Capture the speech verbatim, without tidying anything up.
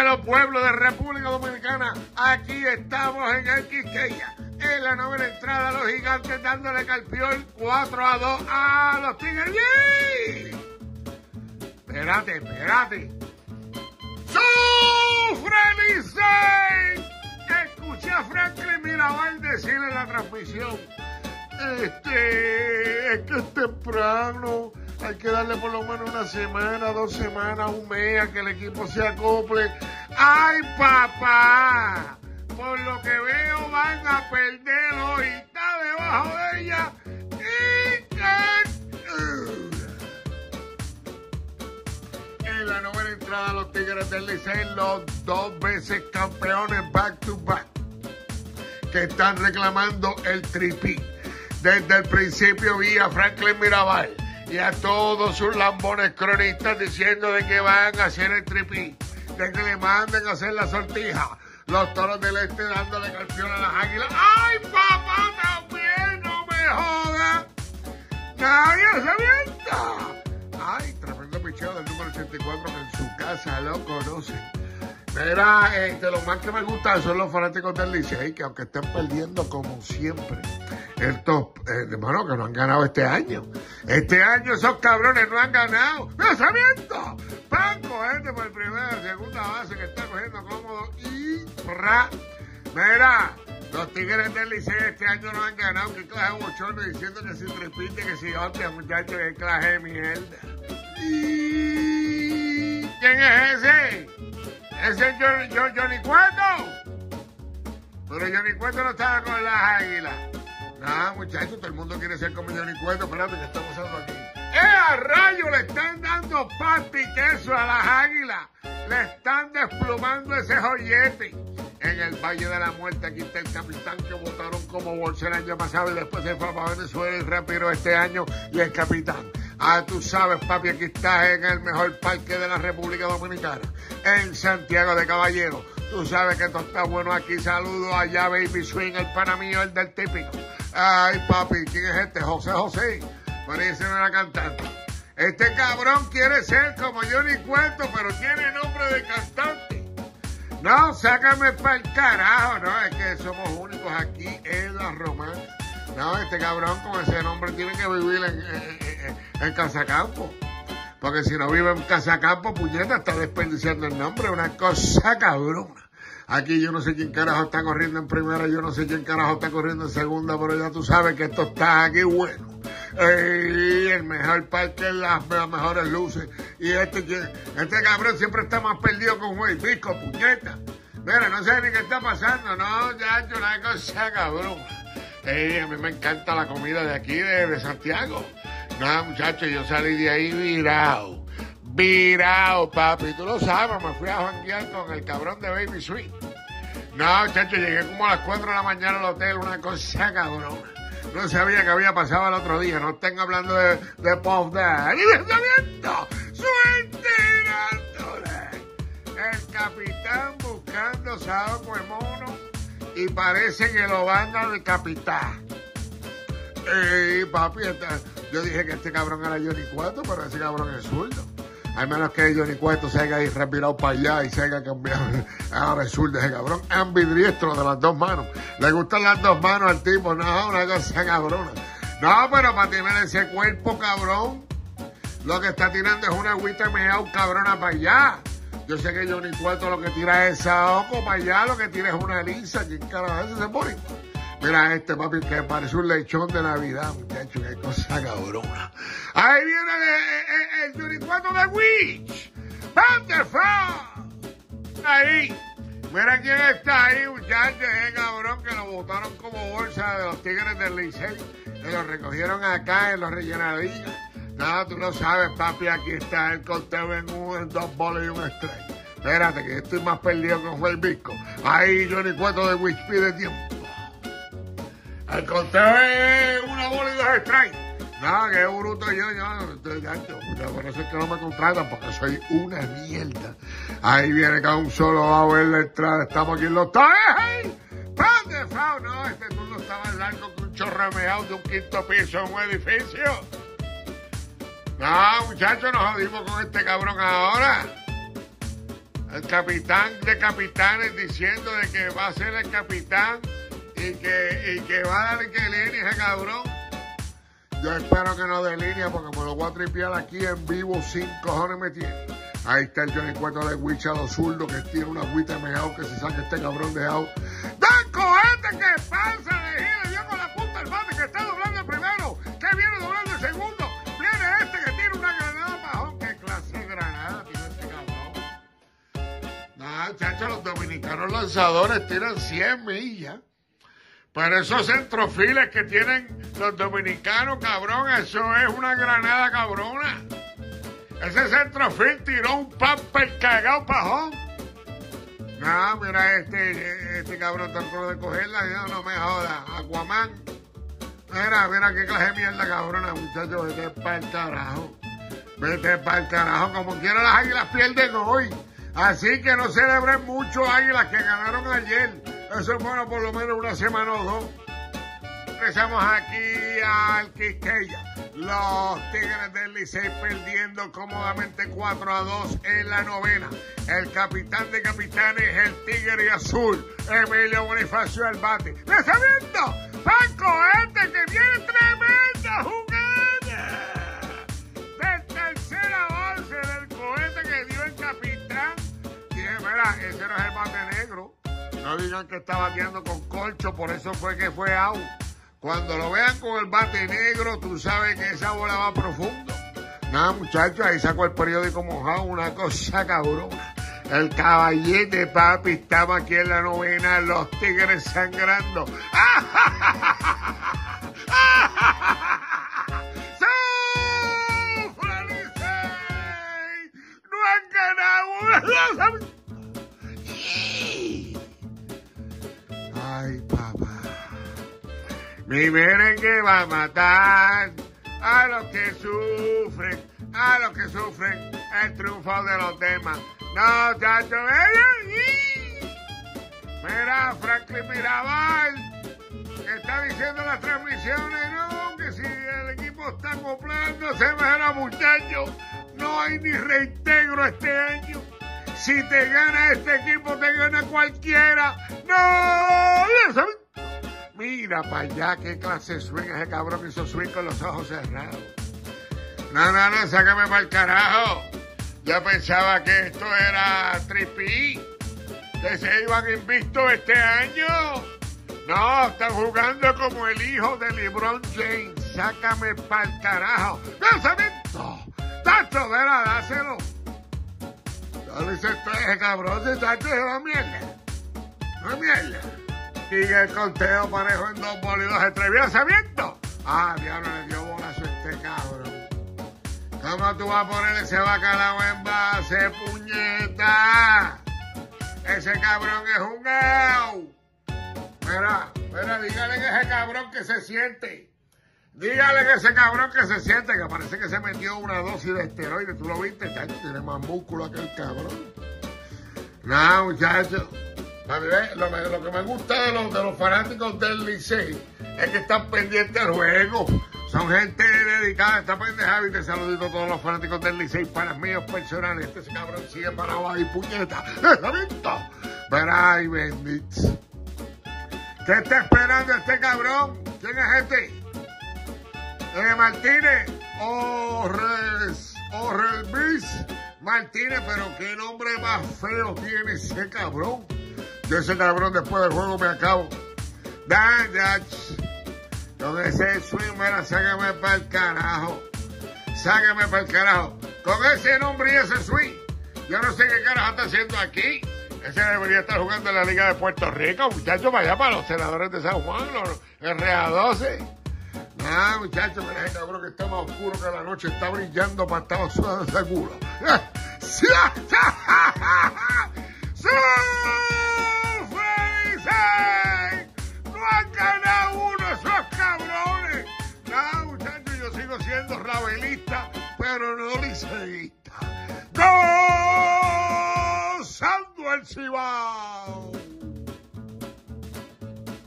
Dímelo, pueblo de República Dominicana, aquí estamos en el Quisqueya, en la novena entrada, los gigantes dándole calpión cuatro a dos a los Tigres. ¡Yay! Espérate, espérate. ¡Sufre Licey! Escuché a Franklin Mirabal decir en la transmisión, este, es que es temprano, hay que darle por lo menos una semana, dos semanas, un mes a que el equipo se acople. ¡Ay, papá! Por lo que veo van a perder hoy. Está debajo de ella. Y en la novena entrada los Tigres del Licey, los dos veces campeones back to back, que están reclamando el tripí. Desde el principio vi a Franklin Mirabal y a todos sus lambones cronistas diciendo de que van a hacer el tripí, de que le manden a hacer la sortija. Los Toros del Este dándole canción a las Águilas. ¡Ay, papá, también! ¡No me jodas! ¡Nadie se avienta! ¡Ay, tremendo picheo del número ochenta y cuatro que en su casa lo conocen! Mira, este, lo más que me gusta son los fanáticos del Licey, que aunque estén perdiendo como siempre, estos, eh, hermano, que no han ganado este año. Este año esos cabrones no han ganado. ¡Lanzamiento! Paco, gente por primera, segunda base que está cogiendo cómodo y ra. Mira, los Tigres del Licey este año no han ganado. ¿Qué clase de bochorno diciendo que si repite, que si hostia, muchachos, qué clase de mierda? ¿Y quién es ese? Ese es Johnny, Johnny, Johnny Cueto. Pero Johnny Cueto no estaba con las Águilas. No, muchachos, todo el mundo quiere ser como Johnny Cueto. Espérate, que estamos haciendo aquí. ¡Eh, a rayo! Le están dando pasta y queso a las Águilas. Le están desplumando ese joyete. En el Valle de la Muerte, aquí está el capitán que votaron como bolsa el año pasado y después se fue para Venezuela y retiró este año y el capitán. Ah, tú sabes, papi, aquí estás en el mejor parque de la República Dominicana, en Santiago de Caballero. Tú sabes que esto está bueno aquí. Saludo allá, Baby Swing, el pana mío, el del típico. Ay, papi, ¿quién es este? José José. Parece una cantante. Este cabrón quiere ser como Johnny Cueto, pero tiene nombre de cantante. No, sácame para el carajo, no, es que somos únicos aquí en la Romana. No, este cabrón con ese nombre tiene que vivir en, en, en, en Casacampo. Porque si no vive en Casacampo, puñeta, está desperdiciando el nombre, una cosa cabrona. Aquí yo no sé quién carajo está corriendo en primera, yo no sé quién carajo está corriendo en segunda, pero ya tú sabes que esto está aquí bueno. Ey, el mejor parque, las, las mejores luces. Y este, este cabrón siempre está más perdido con Juan Pisco, puñeta. Mira, no sé ni qué está pasando, no, ya, yo una cosa cabrón. Ey, a mí me encanta la comida de aquí, de, de Santiago. No, muchachos, yo salí de ahí virado. Virado, papi. Tú lo sabes, me fui a janguear con el cabrón de Baby Sweet. No, muchachos, llegué como a las cuatro de la mañana al hotel, una cosa cabrona. No sabía que había pasado el otro día. No estén hablando de, de Puff Daddy. ¡Y lanzamiento! ¡Suerte dándole! El capitán buscando saco de mono y parece que lo van a decapitar. Ey, papi, esta, yo dije que este cabrón era Johnny Cueto, pero ese cabrón es zurdo. Al menos que Johnny Cueto se haya respirado para allá y se haya cambiado. Ahora es zurdo ese cabrón, ambidiestro de las dos manos. Le gustan las dos manos al tipo, no, una cosa cabrona. No, pero para tener ese cuerpo, cabrón, lo que está tirando es una agüita meao cabrona para allá. Yo sé que Johnny Cueto lo que tira es saoco para allá, lo que tira es una lisa. ¿Quién carajo ese se pone? Mira este, papi, que parece un lechón de Navidad, muchacho, qué cosa cabrona. Ahí viene el, el, el Johnny Cueto de Witch. Thunderfall. Ahí. Mira quién está ahí, muchachos, ese cabrón que lo botaron como bolsa de los Tigres del Licey. Que lo recogieron acá en los rellenadillos. No, tú lo sabes, papi, aquí está el conteo en un, en dos bolas y un strike. Espérate, que estoy más perdido que fue el Visco. Ahí Johnny Cueto de Witch pide tiempo. El conteo es una bola y dos strikes. No, que bruto yo, yo, yo, por eso es que no me contratan, porque soy una mierda. Ahí viene cada un solo a ver la entrada, estamos aquí en los toques. ¡Pan de fraude! No, este turno estaba más largo que un chorremeado de un quinto piso en un edificio. No, muchachos, nos jodimos con este cabrón ahora. El capitán de capitanes diciendo de que va a ser el capitán y que, y que va a dar que línea ese cabrón. Yo espero que no dé línea porque me lo voy a tripear aquí en vivo, sin cojones me tiene. Ahí está el Johnny Cueto de Huicha, los zurdos, que tiene una agüita de meao que se saque este cabrón de out. ¡Dan cohete que pasa de gira! Dio con la punta del bate que está doblando el primero, que viene doblando el segundo. Viene este que tiene una granada bajón. ¿Qué clase de granada tiene este cabrón? No, chacho, los dominicanos lanzadores tiran cien millas. Pero esos centrofiles que tienen los dominicanos, cabrón, eso es una granada cabrona. Ese centrofil tiró un pamper cagado pajón. No, mira, este, este cabrón trató de cogerla. No, no me joda. Aquaman. Mira, mira qué clase de mierda cabrona, muchachos. Vete para el carajo. Vete para el carajo. Como quiera, las águilas pierden hoy. Así que no celebren mucho águilas que ganaron ayer. Eso es bueno por lo menos una semana o dos. Regresamos aquí al Quisqueya. Los Tigres del Licey perdiendo cómodamente cuatro a dos en la novena. El capitán de capitanes, el Tigre Azul, Emilio Bonifacio al bate. ¡Lanzamiento! ¡Paco este que viene tremenda jugada! De tercera base del cohete que dio el capitán. Y mira, ese no es el bate negro. No digan que está bateando con corcho, por eso fue que fue out. Cuando lo vean con el bate negro, tú sabes que esa bola va profundo. Nada, muchachos, ahí sacó el periódico mojado, una cosa cabrona. El caballete, papi, estaba aquí en la novena, los Tigres sangrando. ¡Sufre, Licey! ¡No han ganado una! Ay, papá. Mi merengue va a matar a los que sufren, a los que sufren el triunfo de los demás. No, chacho, ella. Mira, Franklin Mirabal, que está diciendo en las transmisiones, no, que si el equipo está acoplando, se mejora, muchachos. No hay ni reintegro este año. Si te gana este equipo, te gana cualquiera. ¡No! Mira para allá qué clase de swing ese cabrón hizo swing con los ojos cerrados. No, no, no, sácame para el carajo. Yo pensaba que esto era tripi, que se iban invictos este año. No, están jugando como el hijo de LeBron James. Sácame para el carajo. ¡Lanzamiento! ¡Tacho, verá, dáselo! Dale ese traje, cabrón, ese tacho se va a mierda. No mierda. Sigue el conteo parejo en dos bolas y dos estrellas. ¿Lanzamiento? Ah, diablo, le dio bolazo a este cabrón. ¿Cómo tú vas a poner ese bacalao en base, puñeta? Ese cabrón es un gao. Mira, mira, dígale que ese cabrón que se siente. Dígale que ese cabrón que se siente, que parece que se metió una dosis de esteroides. ¿Tú lo viste, chacho? Tiene más músculo que el cabrón. No, muchachos. A mí, lo, lo que me gusta de los, de los fanáticos del Licey es que están pendientes al juego. Son gente dedicada. Está pendeja y te saludito a todos los fanáticos del Licey, para míos personales. Este cabrón sigue parado ahí, puñeta. ¿Está visto? Verá, ay, bendito. ¿Qué está esperando este cabrón? ¿Quién es este? Eh, Martínez, Orres, Orrelvis Martínez, pero qué nombre más feo tiene ese cabrón. Yo ese cabrón después del juego me acabo. Dan, Dach. Con ese swing, mira, sácame para el carajo. Sácame para el carajo. Con ese nombre y ese swing. Yo no sé qué carajo está haciendo aquí. Ese debería estar jugando en la Liga de Puerto Rico, muchachos, para allá, para los senadores de San Juan, los R A doce. Ah, muchachos, mira ese cabrón que está más oscuro que la noche, está brillando para estar sudando seguro. ¡Sufre, Licey! ¡No han ganado uno esos cabrones! No, muchachos, yo sigo siendo rabelista, pero no liceísta. ¡Gozando el Cibao!